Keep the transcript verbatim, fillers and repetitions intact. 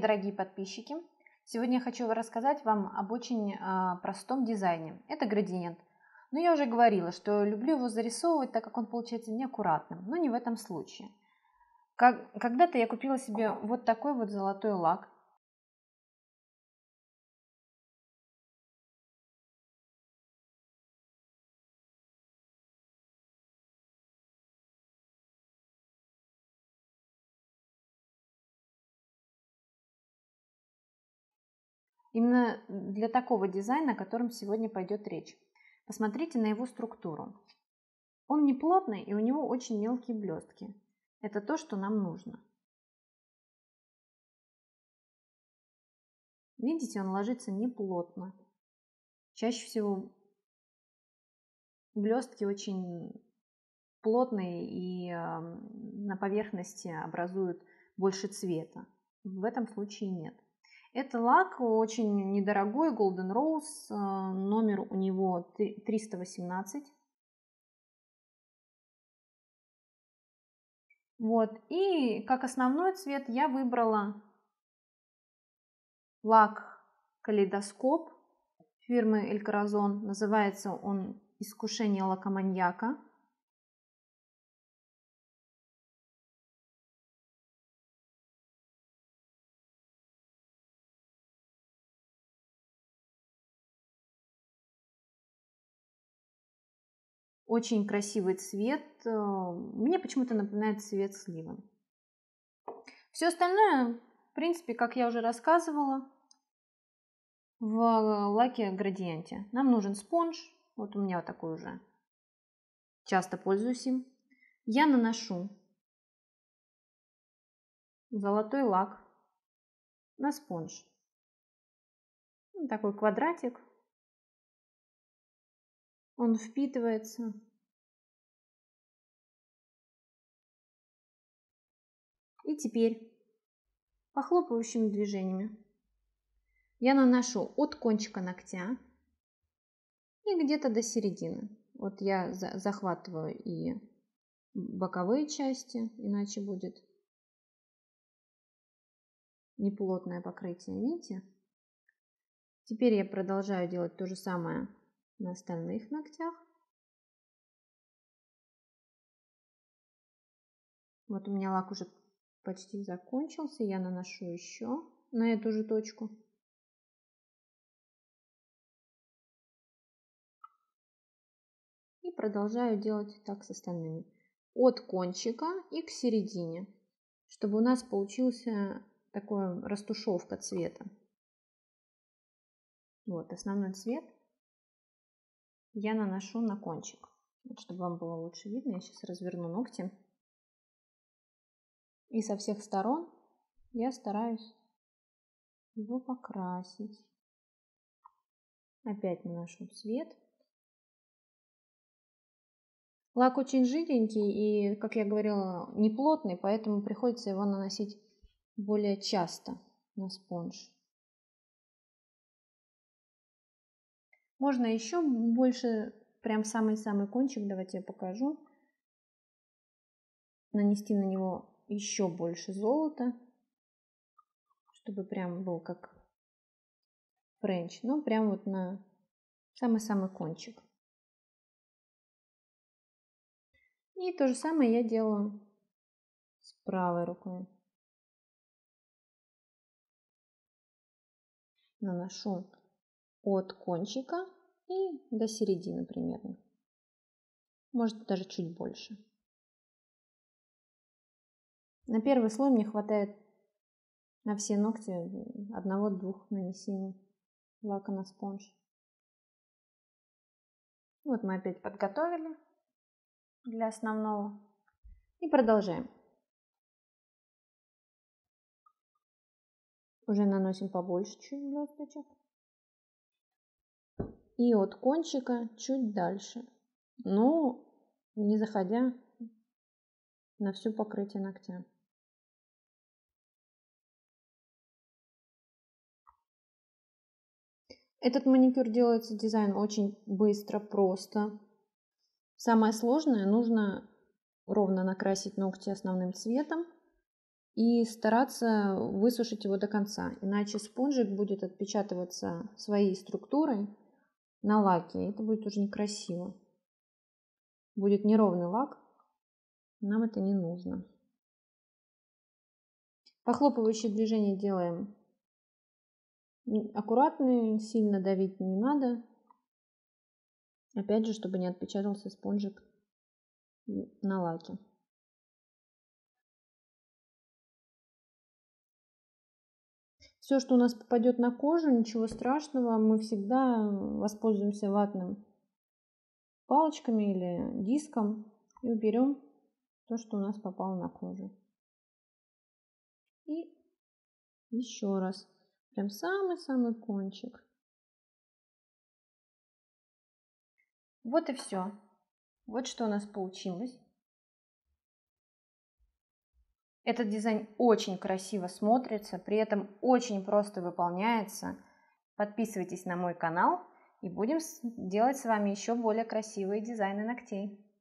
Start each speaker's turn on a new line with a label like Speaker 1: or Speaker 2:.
Speaker 1: дорогие подписчики! Сегодня я хочу рассказать вам об очень а, простом дизайне. Это градиент. Но я уже говорила, что люблю его зарисовывать, так как он получается неаккуратным, но не в этом случае. Как, когда-то я купила себе вот такой вот золотой лак. Именно для такого дизайна, о котором сегодня пойдет речь. Посмотрите на его структуру. Он не плотный и у него очень мелкие блестки. Это то, что нам нужно. Видите, он ложится не плотно. Чаще всего блестки очень плотные и на поверхности образуют больше цвета. В этом случае нет. Это лак очень недорогой, Golden Rose, номер у него триста восемнадцать. Вот. И как основной цвет я выбрала лак Калейдоскоп фирмы Эль Коразон. Называется он «Искушение лакоманьяка». Очень красивый цвет. Мне почему-то напоминает цвет сливы. Все остальное, в принципе, как я уже рассказывала, в лаке градиенте. Нам нужен спонж. Вот у меня вот такой уже. Часто пользуюсь им. Я наношу золотой лак на спонж. Вот такой квадратик. Он впитывается. И теперь похлопывающими движениями я наношу от кончика ногтя и где-то до середины. Вот я захватываю и боковые части, иначе будет неплотное покрытие, видите? Теперь я продолжаю делать то же самое на остальных ногтях. Вот у меня лак уже почти закончился, я наношу еще на эту же точку. И продолжаю делать так с остальными. От кончика и к середине, чтобы у нас получился такая растушевка цвета. Вот основной цвет я наношу на кончик. Вот, чтобы вам было лучше видно, я сейчас разверну ногти. И со всех сторон я стараюсь его покрасить. Опять наношу цвет. Лак очень жиденький и, как я говорила, не плотный, поэтому приходится его наносить более часто на спонж. Можно еще больше, прям самый-самый кончик, давайте я покажу. Нанести на него еще больше золота, чтобы прям был как френч, но прям вот на самый-самый кончик. И то же самое я делаю с правой рукой. Наношу от кончика и до середины примерно. Может даже чуть больше. На первый слой мне хватает на все ногти одного-двух нанесений лака на спонж. Вот мы опять подготовили для основного. И продолжаем. Уже наносим побольше чуть блесточек. И от кончика чуть дальше, но не заходя на все покрытие ногтя. Этот маникюр делается дизайн очень быстро, просто. Самое сложное, нужно ровно накрасить ногти основным цветом и стараться высушить его до конца, иначе спонжик будет отпечатываться своей структурой на лаке, и это будет уже некрасиво. Будет неровный лак, нам это не нужно. Похлопывающие движения делаем аккуратные, сильно давить не надо. Опять же, чтобы не отпечатался спонжик на лаке. Все, что у нас попадет на кожу, ничего страшного, мы всегда воспользуемся ватным палочками или диском и уберем то, что у нас попало на кожу. И еще раз, прям самый-самый кончик. Вот и все. Вот что у нас получилось. Этот дизайн очень красиво смотрится, при этом очень просто выполняется. Подписывайтесь на мой канал и будем делать с вами еще более красивые дизайны ногтей.